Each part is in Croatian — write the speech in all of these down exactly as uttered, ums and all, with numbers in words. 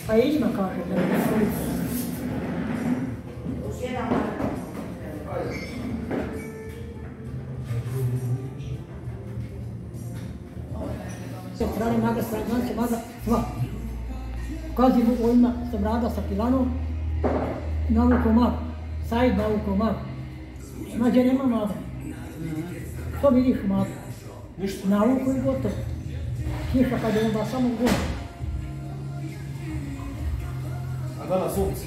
A i njima kaže da je sve strane maga, strane maga, sva. Kazim ovima sam rada sa pilanom, navukao mag, Said navukao mag. Mađe nema maga. Što vidiš maga? Navukao i gotovo. Kiša kad je onda samo gore. A danas sunce?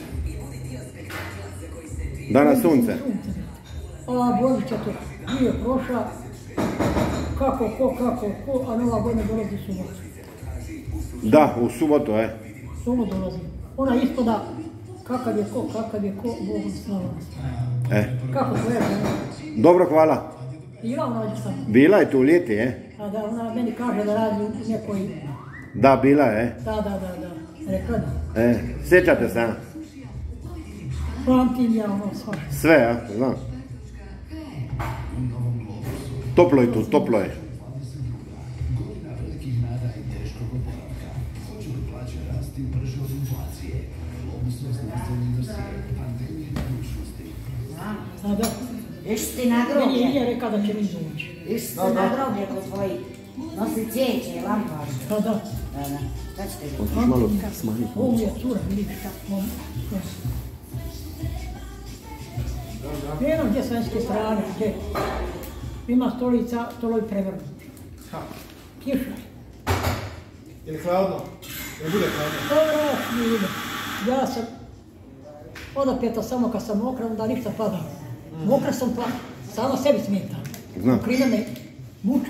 Danas sunce? Ova Božića to nije prošla. Kako, ko, kako, ko, a nova godina dolazi subotu. Da, u subotu, e. Sumo dolazi. Ona ispada kakav je ko, kakav je ko, Bogom slava. E. Kako tvoja žena? Dobro, hvala. Bila ona ovdje sam. Bila je tu u ljeti, e? A da, ona meni kaže da radi u nekoj... Da, bila je, e? Da, da, da, da. Rekla da. E, sjećate se, a? Pamtim ja ono sva. Sve, a? Znam. Toplo je tu, toplo je. A da. Viš ti na groblje? Meni je Ilija rekao da će mi doći. Viš ti na groblje kod tvojih. Nosi cijeće i lampaže. Pa da. Da, da. Šta ćete vidjeti? Hoćeš malo smanjiti? Ovo je cura, vidiš kako. Nema gdje svenske strane, gdje ima stolica, stolovi prevrnuti. Kiša. Je li hladno? Je li bude hladno? Dobro, nije ide. Ja sam odapeta samo kad sam mokra, onda ništa pada. Mokra sam pa, sama sebi smijetam. Znam. Krina me muči.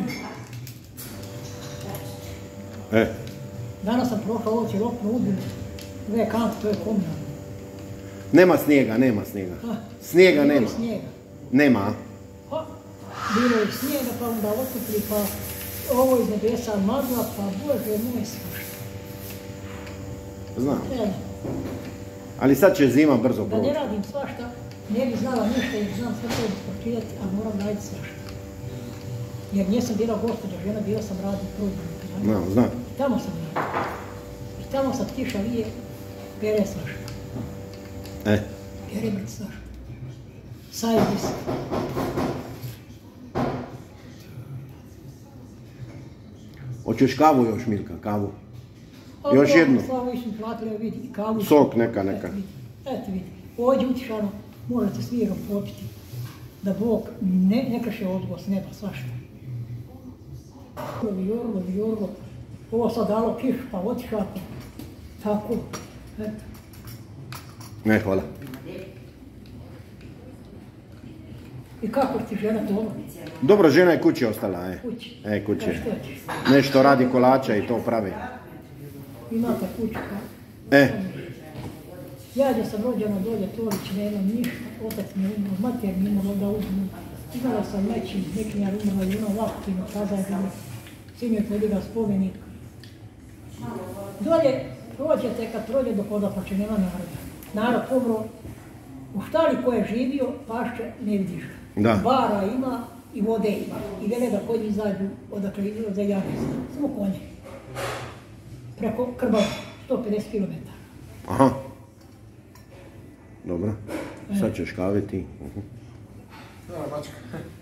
E. Danas sam prošao ovo cjelokno udbinu. Dve kante, to je komunalno. Nema snijega, nema snijega. Ha, Snijega bilo je nema. snijega. Nema, a? Pa, bilo je snijega, pa onda otupli, pa ovo iz nebesa magla, pa bože moj svašta. Znam. Ne, Ali sad će zima brzo da ne proći. radim svašta, ne bi znala ništa jer znam sve to ispočivati, a moram raditi svašta. Jer nisam bila gospođa žena, bila sam radnik proizvodnika. Znam, znam. I tamo sam radio. I tamo sad kiša lije, pere svašta. E. Pere me svašta. Sajdi se. Hoćeš kavu još, Milka, kavu? A Još ovo, jednu. Slavu išli platili, evo vidi, i kavu. Sok neka, neka. Eto vidi, eto vidi. Ovdje utišano, možete s mirom popiti. Da Bog ne, ne krše odgovor s neba, svašta. Jorlo, jorlo, ovo sad dalo kiš, pa otišao, pa tako, eto. Ne, hvala. I kako ti žena doma? Dobro, žena je kući ostala, e. Kući. E, kući. Šta ćeš? Nešto radi kolača i to pravi. Imate kuću, pa. E. Ja gdje sam rođena dolje, Torić, nemam ništa, otac mi je umro, mater mi je umro da uzmu. Imala sam neći, nekinjar umrla i ono Laputino, tada je bilo, sin je podigao spomenik. Dolje prođete kad prođe do poda, pa će nema naroda. Narod pomro, u štali ko je živio, pašće ne vidiš. Da. Bara ima i vode ima. I vele da konji izađu odakle idu za Janes. Samo konje. Preko Krbava, sto pedeset kilometara. Aha. Dobro. Sad ćeš kaviti. Da, mačka.